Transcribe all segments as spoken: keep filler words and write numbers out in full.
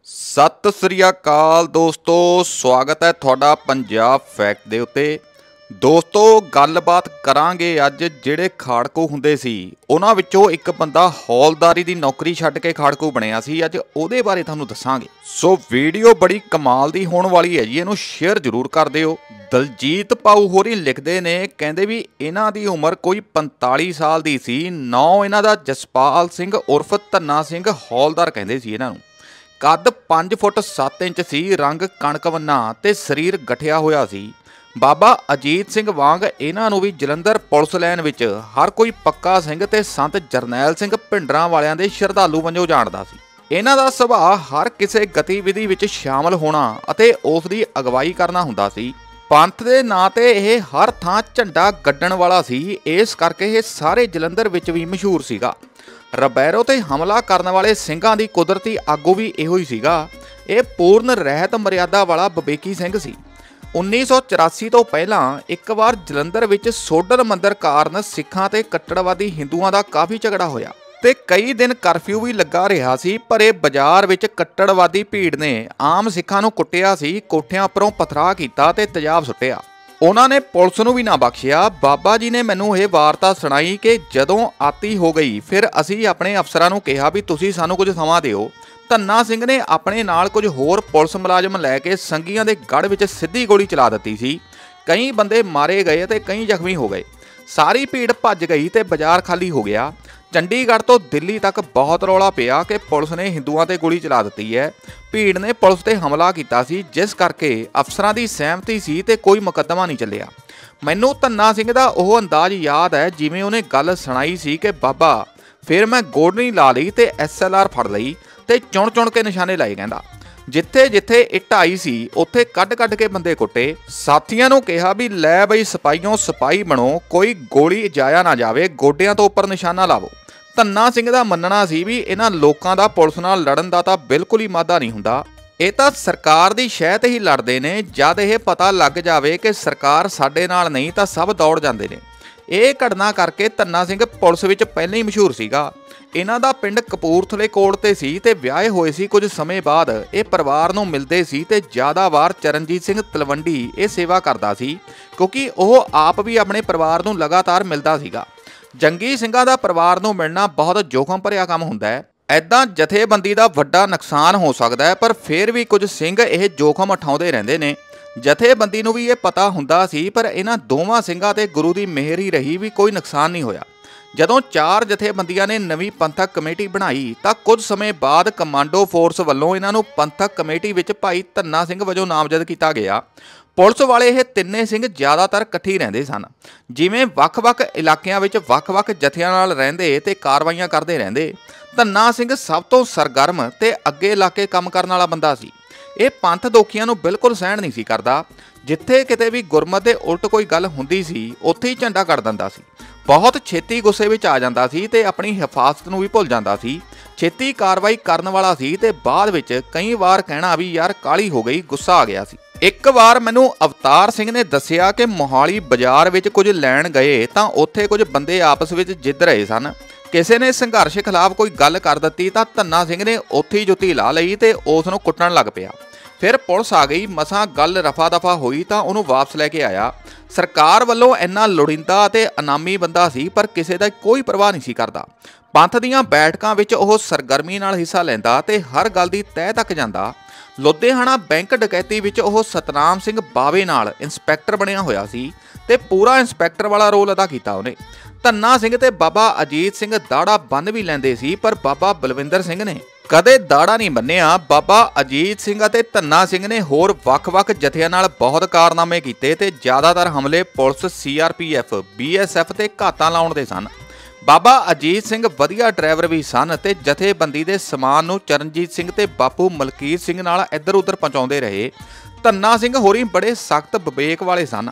सत श्री अकाल दोस्तों, स्वागत है थोड़ा पंजाब फैक्ट दे उत्ते। दोस्तों गलबात करांगे अज जिहड़े खाड़कू हुंदे सी उन्हां विचों एक बंदा हौलदारी दी नौकरी छड्ड के खाड़कू बणिया सी। अज उहदे बारे तुहानूं दस्सांगे। सो वीडियो बड़ी कमाल दी होण वाली है जी, इहनूं शेयर जरूर कर दिओ। दलजीत पाऊ होरी लिखदे ने, कहंदे भी इन्हां दी उमर कोई पंताली साल दी सी। नौ इन्हां दा जसपाल सिंह उर्फ धन्ना सिंह हौलदार कहंदे सी इन्हां नूं। कद पाँच फुट सत्त इंच सी, रंग कणक वन्ना ते शरीर गठिया होया सी। बाबा अजीत सिंह वांग इन्हां नूं भी जलंधर पुलिस लैन विच हर कोई पक्का सिंह ते संत जरनैल सिंह भिंडरां वालियां दे शरधालू वंजों जाणदा सी। इन्हां दा सुभाਅ हर किसी गतिविधि विच शामिल होना अते उस दी अगवाई करना हुंदा सी। पंथ दे नां ते इह हर थां झंडा गड्डण वाला सी, इस करके इह सारे जलंधर विच भी मशहूर सीगा। रबैरो ते हमला करने वाले ਸਿੰਘਾਂ ਦੀ ਕੁਦਰਤੀ ਆਗੂ भी ਇਹੋ ਹੀ ਸੀਗਾ। ਇਹ ਪੂਰਨ ਰਹਿਤ ਮਰਿਆਦਾ ਵਾਲਾ ਵਿਵੇਕੀ ਸਿੰਘ ਸੀ। उन्नीस सौ चौरासी ਤੋਂ ਪਹਿਲਾਂ ਇੱਕ ਵਾਰ ਜਲੰਧਰ ਵਿੱਚ ਸੋਡਲ ਮੰਦਰ ਕਾਰਨ ਸਿੱਖਾਂ ਤੇ ਕੱਟੜਵਾਦੀ ਹਿੰਦੂਆਂ ਦਾ ਕਾਫੀ ਝਗੜਾ ਹੋਇਆ ਤੇ ਕਈ ਦਿਨ ਕਰਫਿਊ ਵੀ ਲੱਗਾ ਰਿਹਾ ਸੀ। ਪਰ ਇਹ ਬਾਜ਼ਾਰ ਵਿੱਚ ਕੱਟੜਵਾਦੀ ਭੀੜ ਨੇ ਆਮ ਸਿੱਖਾਂ ਨੂੰ ਕੁੱਟਿਆ ਸੀ, ਕੋਠਿਆਂ ਉੱਪਰੋਂ ਪਥਰਾ ਕੀਤਾ ਤੇ ਤੇਜ਼ਾਬ ਸੁੱਟਿਆ। ਉਹਨਾਂ ਨੇ ਪੁਲਿਸ ਨੂੰ ਵੀ ਨਾ ਬਖਸ਼ਿਆ। ਬਾਬਾ ਜੀ ਨੇ ਮੈਨੂੰ ਇਹ ਵਾਰਤਾ ਸੁਣਾਈ ਕਿ ਜਦੋਂ ਆਤੀ ਹੋ ਗਈ ਫਿਰ ਅਸੀਂ ਆਪਣੇ ਅਫਸਰਾਂ ਨੂੰ ਕਿਹਾ ਵੀ ਤੁਸੀਂ ਸਾਨੂੰ ਕੁਝ ਸਮਾਂ ਦਿਓ। ਧੰਨਾ ਸਿੰਘ ਨੇ ਆਪਣੇ ਨਾਲ ਕੁਝ ਹੋਰ ਪੁਲਿਸ ਮੁਲਾਜ਼ਮ ਲੈ ਕੇ ਸੰਗੀਆਂ ਦੇ ਗੜ੍ਹ ਵਿੱਚ ਸਿੱਧੀ ਗੋਲੀ ਚਲਾ ਦਿੱਤੀ ਸੀ। ਕਈ ਬੰਦੇ ਮਾਰੇ ਗਏ ਤੇ ਕਈ ਜ਼ਖਮੀ ਹੋ ਗਏ। ਸਾਰੀ ਭੀੜ ਭੱਜ ਗਈ ਤੇ ਬਾਜ਼ਾਰ ਖਾਲੀ ਹੋ ਗਿਆ। ਚੰਡੀਗੜ੍ਹ ਤੋਂ ਦਿੱਲੀ ਤੱਕ ਬਹੁਤ ਰੌਲਾ ਪਿਆ ਕਿ ਪੁਲਿਸ ਨੇ ਹਿੰਦੂਆਂ ਤੇ ਗੋਲੀ ਚਲਾ ਦਿੱਤੀ ਹੈ। ਭੀੜ ਨੇ ਪੁਲਿਸ ਤੇ ਹਮਲਾ ਕੀਤਾ ਸੀ, ਜਿਸ ਕਰਕੇ ਅਫਸਰਾਂ ਦੀ ਸਹਿਮਤੀ ਸੀ ਤੇ ਕੋਈ ਮੁਕੱਦਮਾ ਨਹੀਂ ਚੱਲਿਆ। ਮੈਨੂੰ ਧੰਨਾ ਸਿੰਘ ਦਾ ਉਹ ਅੰਦਾਜ਼ ਯਾਦ ਹੈ ਜਿਵੇਂ ਉਹਨੇ ਗੱਲ ਸੁਣਾਈ ਸੀ ਕਿ ਬਾਬਾ ਫਿਰ ਮੈਂ ਗੋਡਨੀ ਲਾ ਲਈ ਤੇ ਐਸ ਐਲ ਆਰ ਫੜ ਲਈ ਤੇ ਚੁਣ ਚੁਣ ਕੇ ਨਿਸ਼ਾਨੇ ਲਾਏ। ਕਹਿੰਦਾ ਜਿੱਥੇ ਜਿੱਥੇ ਇੱਟ ਆਈ ਸੀ ਉੱਥੇ ਕੱਢ ਕੱਢ ਕੇ ਬੰਦੇ ਕੁੱਟੇ। ਸਾਥੀਆਂ ਨੂੰ ਕਿਹਾ ਵੀ ਲੈ ਬਈ ਸਿਪਾਹੀਓ ਸਿਪਾਹੀ ਬਣੋ, ਕੋਈ ਗੋਲੀ ਜਾਇਆ ਨਾ ਜਾਵੇ, ਗੋਡਿਆਂ ਤੋਂ ਉੱਪਰ ਨਿਸ਼ਾਨਾ ਲਾਵੋ। ਧੰਨਾ ਸਿੰਘ ਦਾ ਮੰਨਣਾ ਸੀ ਵੀ ਇਹਨਾਂ ਲੋਕਾਂ ਦਾ ਪੁਲਿਸ ਨਾਲ ਲੜਨ ਦਾ ਤਾਂ ਬਿਲਕੁਲ ਹੀ ਮਾਦਾ ਨਹੀਂ ਹੁੰਦਾ, ਇਹ ਤਾਂ ਸਰਕਾਰ ਦੀ ਸ਼ਹਿ ਤੇ ਹੀ ਲੜਦੇ ਨੇ। ਜਦ ਇਹ ਪਤਾ ਲੱਗ ਜਾਵੇ ਕਿ ਸਰਕਾਰ ਸਾਡੇ ਨਾਲ ਨਹੀਂ ਤਾਂ ਸਭ ਦੌੜ ਜਾਂਦੇ ਨੇ। ਇਹ ਘਟਨਾ ਕਰਕੇ ਧੰਨਾ ਸਿੰਘ ਪੁਲਿਸ ਵਿੱਚ ਪਹਿਲਾਂ ਹੀ ਮਸ਼ਹੂਰ ਸੀਗਾ। ਇਹਨਾਂ ਦਾ ਪਿੰਡ ਕਪੂਰਥਲੇ ਕੋਲ ਤੇ ਸੀ ਤੇ ਵਿਆਹੇ ਹੋਏ ਸੀ। ਕੁਝ ਸਮੇਂ ਬਾਅਦ ਇਹ ਪਰਿਵਾਰ ਨੂੰ ਮਿਲਦੇ ਸੀ ਤੇ ਜ਼ਿਆਦਾ ਵਾਰ ਚਰਨਜੀਤ ਸਿੰਘ ਤਲਵੰਡੀ ਇਹ ਸੇਵਾ ਕਰਦਾ ਸੀ, ਕਿਉਂਕਿ ਉਹ ਆਪ ਵੀ ਆਪਣੇ ਪਰਿਵਾਰ ਨੂੰ ਲਗਾਤਾਰ ਮਿਲਦਾ ਸੀਗਾ। ਜੰਗੀ ਸਿੰਘਾਂ ਦਾ ਪਰਿਵਾਰ ਨੂੰ ਮਿਲਣਾ ਬਹੁਤ ਜੋਖਮ ਭਰਿਆ ਕੰਮ ਹੁੰਦਾ ਹੈ। ਐਦਾਂ ਜਥੇਬੰਦੀ ਦਾ ਵੱਡਾ ਨੁਕਸਾਨ ਹੋ ਸਕਦਾ ਹੈ, ਪਰ ਫਿਰ ਵੀ ਕੁਝ ਸਿੰਘ ਇਹ ਜੋਖਮ ਉਠਾਉਂਦੇ ਰਹਿੰਦੇ ਨੇ। ਜਥੇਬੰਦੀ ਨੂੰ ਵੀ ਇਹ ਪਤਾ ਹੁੰਦਾ ਸੀ, ਪਰ ਇਹਨਾਂ ਦੋਵਾਂ ਸਿੰਘਾਂ ਤੇ ਗੁਰੂ ਦੀ ਮਿਹਰ ਹੀ ਰਹੀ ਵੀ ਕੋਈ ਨੁਕਸਾਨ ਨਹੀਂ ਹੋਇਆ। ਜਦੋਂ ਚਾਰ ਜਥੇਬੰਦੀਆਂ ਨੇ ਨਵੀਂ ਪੰਥਕ ਕਮੇਟੀ ਬਣਾਈ ਤਾਂ ਕੁਝ ਸਮੇਂ ਬਾਅਦ ਕਮਾਂਡੋ ਫੋਰਸ ਵੱਲੋਂ ਇਹਨਾਂ ਨੂੰ ਪੰਥਕ ਕਮੇਟੀ ਵਿੱਚ ਭਾਈ ਧੰਨਾ ਸਿੰਘ ਵਜੋਂ ਨਾਮਜ਼ਦ ਕੀਤਾ ਗਿਆ। ਪੁਲਿਸ ਵਾਲੇ ਇਹ ਤਿੰਨੇ ਸਿੰਘ ਜ਼ਿਆਦਾਤਰ ਇਕੱਠੇ ਰਹਿੰਦੇ ਸਨ, ਜਿਵੇਂ ਵੱਖ-ਵੱਖ ਇਲਾਕਿਆਂ ਵਿੱਚ ਵੱਖ-ਵੱਖ ਜਥਿਆਂ ਨਾਲ ਰਹਿੰਦੇ ਤੇ ਕਾਰਵਾਈਆਂ ਕਰਦੇ ਰਹਿੰਦੇ। ਧੰਨਾ ਸਿੰਘ ਸਭ ਤੋਂ ਸਰਗਰਮ ਤੇ ਅੱਗੇ ਲਾ ਕੇ ਕੰਮ ਕਰਨ ਵਾਲਾ ਬੰਦਾ ਸੀ। ਇਹ ਪੰਥ ਦੋਖੀਆਂ ਨੂੰ ਬਿਲਕੁਲ ਸਹਿਣ ਨਹੀਂ ਸੀ ਕਰਦਾ। ਜਿੱਥੇ ਕਿਤੇ ਵੀ ਗੁਰਮਤ ਦੇ ਉਲਟ ਕੋਈ ਗੱਲ ਹੁੰਦੀ ਸੀ ਉੱਥੇ ਹੀ ਝੰਡਾ ਕੱਢ ਦਿੰਦਾ ਸੀ। ਬਹੁਤ ਛੇਤੀ ਗੁੱਸੇ ਵਿੱਚ ਆ ਜਾਂਦਾ ਸੀ ਤੇ ਆਪਣੀ ਹਿਫਾਜ਼ਤ ਨੂੰ ਵੀ ਭੁੱਲ ਜਾਂਦਾ ਸੀ। ਛੇਤੀ ਕਾਰਵਾਈ ਕਰਨ ਵਾਲਾ ਸੀ ਤੇ ਬਾਅਦ ਵਿੱਚ ਕਈ ਵਾਰ ਕਹਿਣਾ ਵੀ ਯਾਰ ਕਾਹਲੀ ਹੋ ਗਈ, ਗੁੱਸਾ ਆ ਗਿਆ ਸੀ। ਇੱਕ ਵਾਰ ਮੈਨੂੰ ਅਵਤਾਰ ਸਿੰਘ ਨੇ ਦੱਸਿਆ ਕਿ ਮੋਹਾਲੀ ਬਾਜ਼ਾਰ ਵਿੱਚ ਕੁਝ ਲੈਣ ਗਏ ਤਾਂ ਉੱਥੇ ਕੁਝ ਬੰਦੇ ਆਪਸ ਵਿੱਚ ਜਿੱਦ ਰਹੇ ਸਨ। ਕਿਸੇ ਨੇ ਸੰਘਰਸ਼ ਖਿਲਾਫ ਕੋਈ ਗੱਲ ਕਰ ਦਿੱਤੀ ਤਾਂ ਧੰਨਾ ਸਿੰਘ ਨੇ ਉੱਥੇ ਹੀ ਜੁੱਤੀ ਲਾ ਲਈ ਤੇ ਉਸ ਨੂੰ ਕੁੱਟਣ ਲੱਗ ਪਿਆ। ਫਿਰ ਪੁਲਿਸ ਆ ਗਈ, ਮਸਾਂ ਗੱਲ ਰਫਾ ਦਫਾ ਹੋਈ ਤਾਂ ਉਹਨੂੰ ਵਾਪਸ ਲੈ ਕੇ ਆਇਆ। ਸਰਕਾਰ ਵੱਲੋਂ ਇੰਨਾ ਲੋੜੀਂਦਾ ਅਤੇ ਇਨਾਮੀ ਬੰਦਾ ਸੀ, ਪਰ ਕਿਸੇ ਦਾ ਕੋਈ ਪਰਵਾਹ ਨਹੀਂ ਸੀ ਕਰਦਾ। ਪੰਥ ਦੀਆਂ ਬੈਠਕਾਂ ਵਿੱਚ ਉਹ ਸਰਗਰਮੀ ਨਾਲ ਹਿੱਸਾ ਲੈਂਦਾ ਤੇ ਹਰ ਗੱਲ ਦੀ ਤਹਿ ਤੱਕ ਜਾਂਦਾ। ਲੁਧਿਆਣਾ ਬੈਂਕ ਡਕੈਤੀ ਵਿੱਚ ਉਹ ਸਤਨਾਮ ਸਿੰਘ ਬਾਵੇ ਨਾਲ ਇੰਸਪੈਕਟਰ ਬਣਿਆ ਹੋਇਆ ਸੀ ਤੇ ਪੂਰਾ ਇੰਸਪੈਕਟਰ ਵਾਲਾ ਰੋਲ ਅਦਾ ਕੀਤਾ ਉਹਨੇ। ਧੰਨਾ ਸਿੰਘ ਤੇ ਬਾਬਾ ਅਜੀਤ ਸਿੰਘ ਦਾੜਾ ਬੰਨ੍ਹ ਵੀ ਲੈਂਦੇ ਸੀ, ਪਰ ਬਾਬਾ ਬਲਵਿੰਦਰ ਸਿੰਘ ਨੇ ਕਦੇ ਦਾੜਾ ਨਹੀਂ ਬੰਨਿਆ। ਬਾਬਾ ਅਜੀਤ ਸਿੰਘ ਅਤੇ ਧੰਨਾ ਸਿੰਘ ਨੇ ਹੋਰ ਵੱਖ-ਵੱਖ ਜਥਿਆਂ ਨਾਲ ਬਹੁਤ ਕਾਰਨਾਮੇ ਕੀਤੇ ਤੇ ਜ਼ਿਆਦਾਤਰ ਹਮਲੇ police, C R P F, B S F ਤੇ ਘਾਤਾਂ ਲਾਉਣ ਦੇ ਸਨ। ਬਾਬਾ ਅਜੀਤ ਸਿੰਘ ਵਧੀਆ ਡਰਾਈਵਰ ਵੀ ਸਨ ਤੇ ਜਥੇਬੰਦੀ ਦੇ ਸਮਾਨ ਨੂੰ ਚਰਨਜੀਤ ਸਿੰਘ ਤੇ ਬਾਪੂ ਮਲਕੀਤ ਸਿੰਘ ਨਾਲ ਇੱਧਰ ਉੱਧਰ ਪਹੁੰਚਾਉਂਦੇ ਰਹੇ। ਧੰਨਾ ਸਿੰਘ ਹੋਰੀ ਬੜੇ ਸਖਤ ਵਿਵੇਕ ਵਾਲੇ ਸਨ।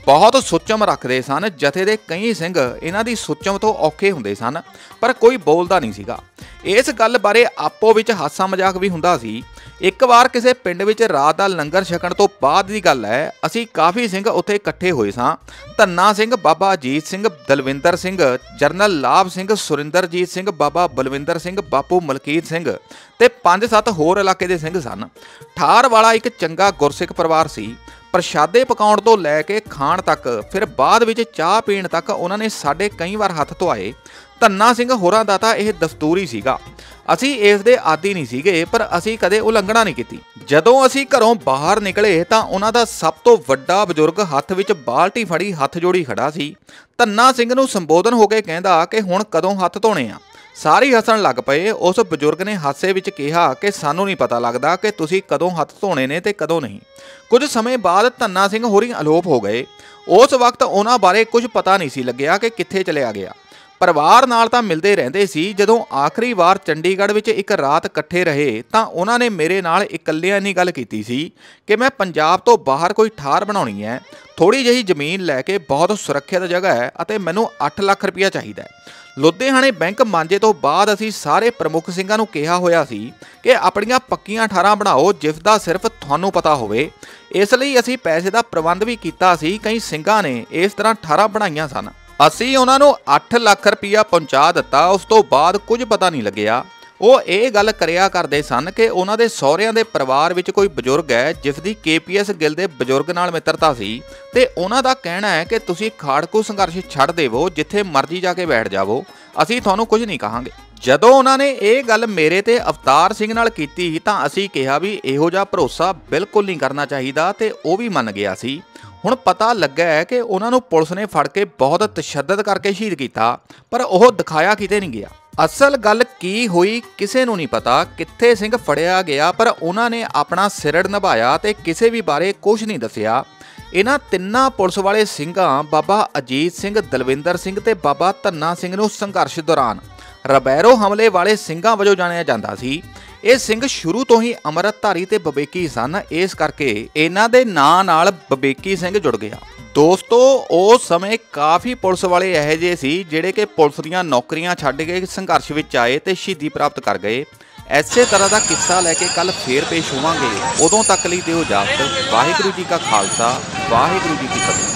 बहुत सुचम रखते सन। जथे दे कई सिंह इन्हां दी सुचम तो औखे हुंदे सन, पर कोई बोलदा नहीं सीगा। इस गल बारे आपो विच हासा मजाक भी हुंदा सी। एक बार किसी पिंड विच रात दा लंगर छकण तो बाद दी गल है, असीं काफ़ी सिंह उत्थे इकट्ठे होए सां। धन्ना सिंह, बाबा अजीत सिंह, दलविंदर सिंह, जरनल लाभ सिंह, सुरिंदरजीत सिंह, बाबा बलविंदर सिंह, बापू मलकीत सिंह ते पंज सत्त होर इलाके दे सिंह सन। ठार वाला एक चंगा गुरसिख परिवार सी। प्रशादे पकाउण तो लैके खाण तक, फिर बाद विच चाह पीण तक उन्हां ने साडे कई वार हत्थ धुआए। धन्ना सिंह होरां दा तां इह दस्तूर ही सीगा। असीं इस दे आदी नहीं सीगे, पर असीं कदे उलंघना नहीं कीती। जदों असीं घरों बाहर निकले तां उन्हां दा सब तो वड्डा बजुर्ग हत्थ विच बाल्टी फड़ी हत्थ जोड़ी खड़ा सी। धन्ना सिंह नूं संबोधन हो के कहंदा कि हुण कदों हत्थ धोणे आ। सारे हसन लग पे। उस बजुर्ग ने हासे विच कहा कि सानू नहीं पता लगता कि तुसीं कदों हत्थ धोने ने ते कदों नहीं। कुछ समय बाद धन्ना सिंह होरी अलोप हो गए। उस वक्त उन्हां बारे कुछ पता नहीं सी लग्या कि कित्थे चलिया गया। परिवार नाल तां मिलदे रहिंदे सी। जदों आखिरी वार चंडीगढ़ विच एक रात इकट्ठे रहे तां उन्हां ने मेरे नाल इकल्लियां इन्नी गल कीती सी कि मैं पंजाब तो बाहर कोई ठार बनाउणी है, थोड़ी जही जमीन लैके बहुत सुरੱਖਿਅਤ जगह है अते मैनूं अठ ਲੱਖ रुपया चाहीदा है। लुधियाणे बैंक मांजे तो बाद असीं सारे प्रमुख ਸਿੰਘਾਂ ਨੂੰ ਕਿਹਾ ਹੋਇਆ ਸੀ कि ਆਪਣੀਆਂ ਪੱਕੀਆਂ ਠਾਰਾਂ ਬਣਾਓ ਜਿਸਦਾ ਸਿਰਫ ਤੁਹਾਨੂੰ ਪਤਾ ਹੋਵੇ। ਇਸ ਲਈ ਅਸੀਂ ਪੈਸੇ ਦਾ ਪ੍ਰਬੰਧ ਵੀ ਕੀਤਾ ਸੀ। ਕਈ ਸਿੰਘਾਂ ਨੇ ਇਸ ਤਰ੍ਹਾਂ ਠਾਰਾਂ ਬਣਾਈਆਂ ਸਨ। ਅਸੀਂ ਉਹਨਾਂ ਨੂੰ ਅੱਠ ਲੱਖ ਰੁਪਇਆ ਪਹੁੰਚਾ ਦਿੱਤਾ। ਉਸ ਤੋਂ ਬਾਅਦ ਕੁਝ ਪਤਾ ਨਹੀਂ ਲੱਗਿਆ। ਉਹ ਇਹ ਗੱਲ ਕਰਿਆ ਕਰਦੇ ਸਨ ਕਿ ਉਹਨਾਂ ਦੇ ਸਹੁਰਿਆਂ ਦੇ ਪਰਿਵਾਰ ਵਿੱਚ ਕੋਈ ਬਜ਼ੁਰਗ ਹੈ ਜਿਸ ਦੀ ਕੇ ਪੀ ਐਸ ਗਿੱਲ ਦੇ ਬਜ਼ੁਰਗ ਨਾਲ ਮਿੱਤਰਤਾ ਸੀ ਤੇ ਉਹਨਾਂ ਦਾ ਕਹਿਣਾ ਹੈ ਕਿ ਤੁਸੀਂ ਖਾੜਕੂ ਸੰਘਰਸ਼ ਛੱਡ ਦੇਵੋ, ਜਿੱਥੇ ਮਰਜ਼ੀ ਜਾ ਕੇ ਬੈਠ ਜਾਵੋ, ਅਸੀਂ ਤੁਹਾਨੂੰ ਕੁਝ ਨਹੀਂ ਕਹਾਂਗੇ। ਜਦੋਂ ਉਹਨਾਂ ਨੇ ਇਹ ਗੱਲ ਮੇਰੇ ਤੇ ਅਵਤਾਰ ਸਿੰਘ ਨਾਲ ਕੀਤੀ ਤਾਂ ਅਸੀਂ ਕਿਹਾ ਵੀ ਇਹੋ ਜਿਹਾ ਭਰੋਸਾ ਬਿਲਕੁਲ ਨਹੀਂ ਕਰਨਾ ਚਾਹੀਦਾ ਤੇ ਉਹ ਵੀ ਮੰਨ ਗਿਆ ਸੀ। ਹੁਣ ਪਤਾ ਲੱਗਾ ਹੈ ਕਿ ਉਹਨਾਂ ਨੂੰ ਪੁਲਿਸ ਨੇ ਫੜ ਕੇ ਬਹੁਤ ਤਸ਼ੱਦਦ ਕਰਕੇ ਸ਼ਹੀਦ ਕੀਤਾ, ਪਰ ਉਹ ਦਿਖਾਇਆ ਕਿਤੇ ਨਹੀਂ ਗਿਆ। ਅਸਲ ਗੱਲ ਕੀ ਹੋਈ ਕਿਸੇ ਨੂੰ ਨਹੀਂ ਪਤਾ। ਕਿੱਥੇ ਸਿੰਘ ਫੜਿਆ ਗਿਆ, ਪਰ ਉਹਨਾਂ ਨੇ ਆਪਣਾ ਸਿਰੜ ਨਿਭਾਇਆ ਤੇ ਕਿਸੇ ਵੀ ਬਾਰੇ ਕੁਝ ਨਹੀਂ ਦੱਸਿਆ। ਇਹਨਾਂ ਤਿੰਨਾਂ ਪੁਲਿਸ ਵਾਲੇ ਸਿੰਘਾਂ ਬਾਬਾ ਅਜੀਤ ਸਿੰਘ, ਦਲਵਿੰਦਰ ਸਿੰਘ ਤੇ ਬਾਬਾ ਧੰਨਾ ਸਿੰਘ ਨੂੰ ਸੰਘਰਸ਼ ਦੌਰਾਨ ਰਬੈਰੋ ਹਮਲੇ ਵਾਲੇ ਸਿੰਘਾਂ ਵਜੋਂ ਜਾਣਿਆ ਜਾਂਦਾ ਸੀ। ਇਹ ਸਿੰਘ ਸ਼ੁਰੂ ਤੋਂ ਹੀ ਅੰਮ੍ਰਿਤਧਾਰੀ ਤੇ ਵਿਵੇਕੀ ਸਨ, ਇਸ ਕਰਕੇ ਇਹਨਾਂ ਦੇ ਨਾਂ ਨਾਲ ਵਿਵੇਕੀ ਸਿੰਘ ਜੁੜ ਗਿਆ। ਦੋਸਤੋ, ਉਸ ਸਮੇਂ ਕਾਫੀ ਪੁਲਿਸ ਵਾਲੇ ਇਹੋ ਜਿਹੇ ਸੀ ਜਿਹੜੇ ਕਿ ਪੁਲਿਸ ਦੀਆਂ ਨੌਕਰੀਆਂ ਛੱਡ ਕੇ ਸੰਘਰਸ਼ ਵਿੱਚ ਆਏ ਤੇ ਸ਼ਹੀਦੀ ਪ੍ਰਾਪਤ ਕਰ ਗਏ। ਐਸੇ ਤਰ੍ਹਾਂ ਦਾ ਕਿੱਸਾ ਲੈ ਕੇ ਕੱਲ ਫੇਰ ਪੇਸ਼ ਹੋਵਾਂਗੇ। ਉਦੋਂ ਤੱਕ ਲਈ ਦਿਓ ਇਜਾਜ਼ਤ। ਵਾਹਿਗੁਰੂ ਜੀ ਕਾ ਖਾਲਸਾ, ਵਾਹਿਗੁਰੂ ਜੀ ਕੀ ਫਤਿਹ।